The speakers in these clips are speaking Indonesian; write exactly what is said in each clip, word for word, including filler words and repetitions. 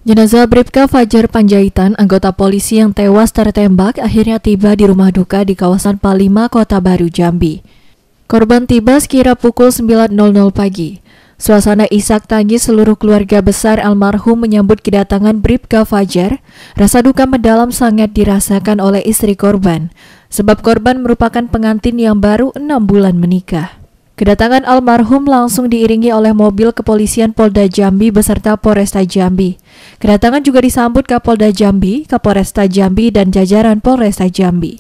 Jenazah Bribka Fajar Panjaitan, anggota polisi yang tewas tertembak, akhirnya tiba di rumah duka di kawasan Palima, Kota Baru, Jambi. Korban tiba sekira pukul sembilan pagi. Suasana isak tangis seluruh keluarga besar almarhum menyambut kedatangan Bribka Fajar. Rasa duka mendalam sangat dirasakan oleh istri korban, sebab korban merupakan pengantin yang baru enam bulan menikah. Kedatangan almarhum langsung diiringi oleh mobil kepolisian Polda Jambi beserta Polresta Jambi. Kedatangan juga disambut Kapolda Jambi, Kapolresta Jambi, dan jajaran Polresta Jambi.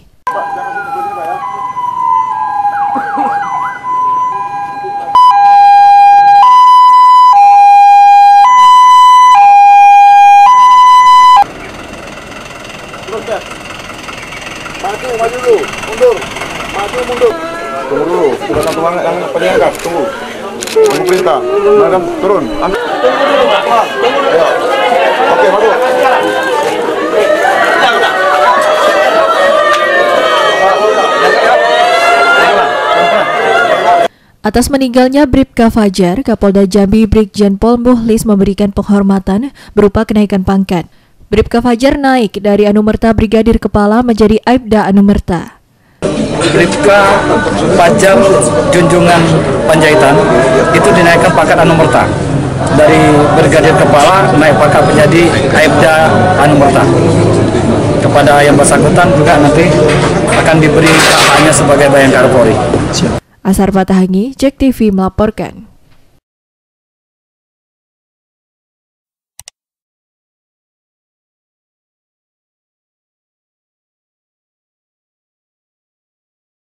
Maju, maju dulu, mundur, maju, mundur. Tunggu dulu, kita satu banget yang peningkat, tunggu. Tunggu perintah, madam turun. Ambil. Tunggu dulu, Pak. Tunggu dulu. Ya. Oke, maju. Atas meninggalnya Bribka Fajar, Kapolda Jambi Brigjen Pol Muhlis memberikan penghormatan berupa kenaikan pangkat. Bribka Fajar naik dari Anumerta Brigadir Kepala menjadi Aibda Anumerta. Bribka Fajar Junjungan Panjaitan itu dinaikkan pangkat Anumerta. Dari Brigadir Kepala naik pangkat menjadi Aibda Anumerta. Kepada yang bersangkutan juga nanti akan diberi haknya sebagai Bayangkara Polri. Asar Patahangi, Jek T V melaporkan.